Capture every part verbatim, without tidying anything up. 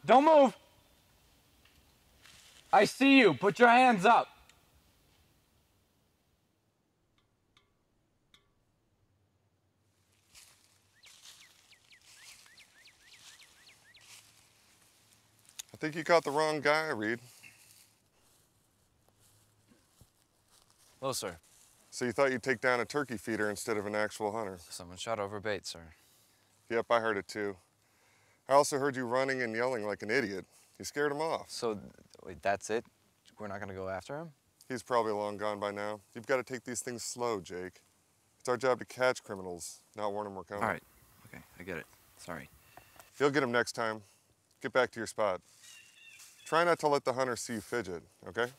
Don't move. I see you. Put your hands up. I think you caught the wrong guy, Reed. Hello, sir. So you thought you'd take down a turkey feeder instead of an actual hunter? Someone shot over bait, sir. Yep, I heard it too. I also heard you running and yelling like an idiot. You scared him off. So, wait, that's it? We're not gonna go after him? He's probably long gone by now. You've got to take these things slow, Jake. It's our job to catch criminals, not warn them we're coming. All right. Okay, I get it. Sorry. You'll get him next time. Get back to your spot. Try not to let the hunter see you fidget, okay?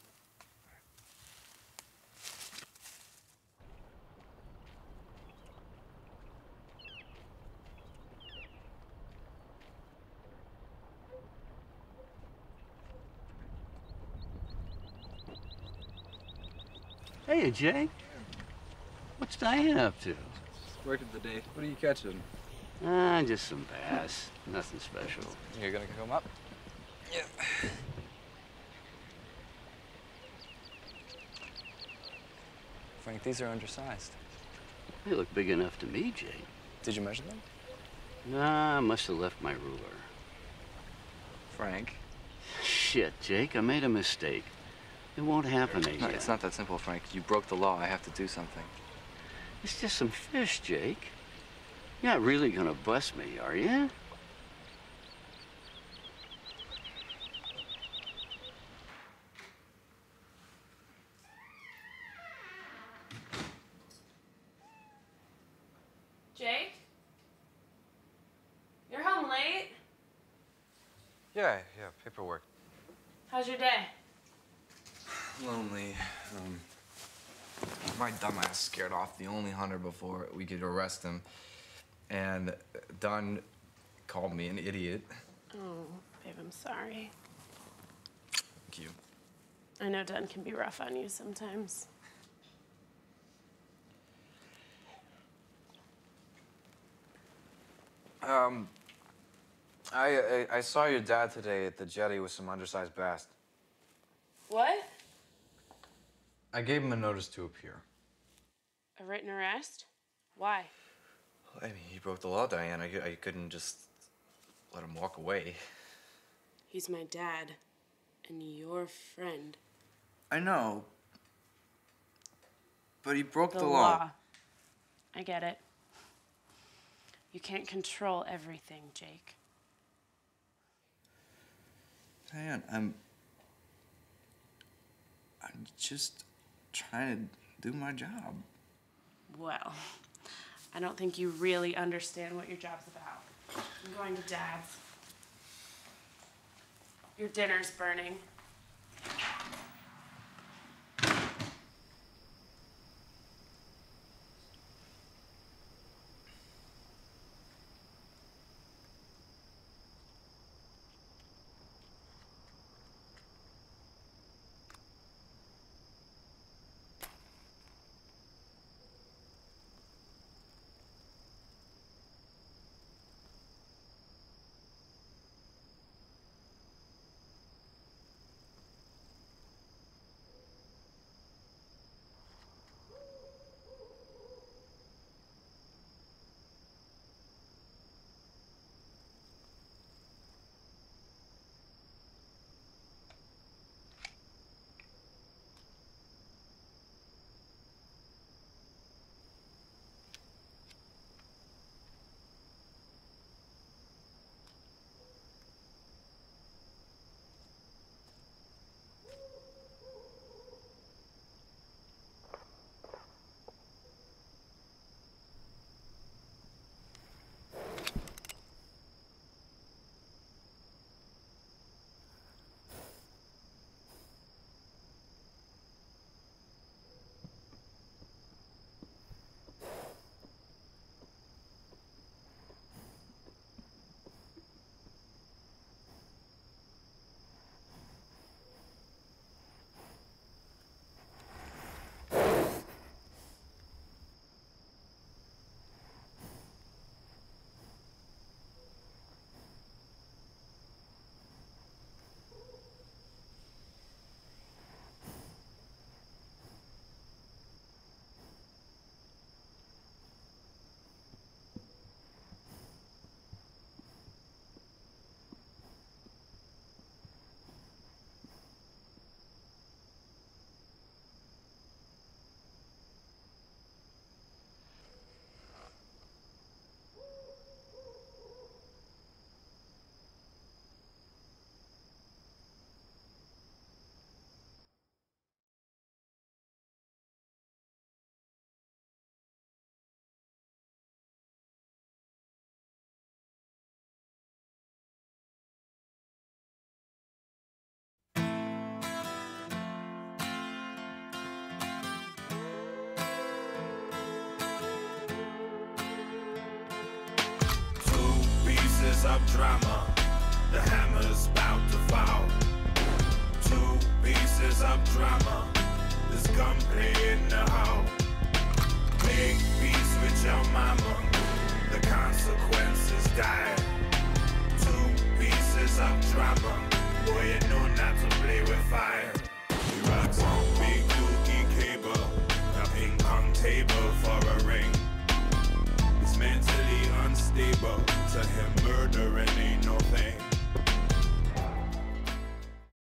Hey, Jake. What's Diane up to? Working today. What are you catching? Ah, just some bass. Nothing special. You're gonna come up? Yeah. Frank, these are undersized. They look big enough to me, Jake. Did you measure them? Nah, I must have left my ruler. Frank? Shit, Jake, I made a mistake. It won't happen again. No, it's not that simple, Frank. You broke the law. I have to do something. It's just some fish, Jake. You're not really gonna bust me, are you? Jake? You're home late? Yeah, yeah, paperwork. How's your day? Lonely. Um, my dumbass scared off the only hunter before we could arrest him. And Dunn called me an idiot. Oh, babe, I'm sorry. Thank you. I know Dunn can be rough on you sometimes. Um, I, I I saw your dad today at the jetty with some undersized bass. What? I gave him a notice to appear. A written arrest? Why? I mean, he broke the law, Diane. I, I couldn't just let him walk away. He's my dad, and your friend. I know. But he broke The the, law. law. I get it. You can't control everything, Jake. Diane, I'm... I'm just trying to do my job. Well, I don't think you really understand what your job's about. I'm going to Dad's. Your dinner's burning. pieces of drama. The hammer's about to fall. Two pieces of drama. There's gunplay in the hall. Make peace with your mama. The consequences die. Two pieces of drama. Boy, you know not to play with fire. He rocks on big dookie cable. A ping pong table for a ring. He's mentally unstable. To him, murdering ain't no thing.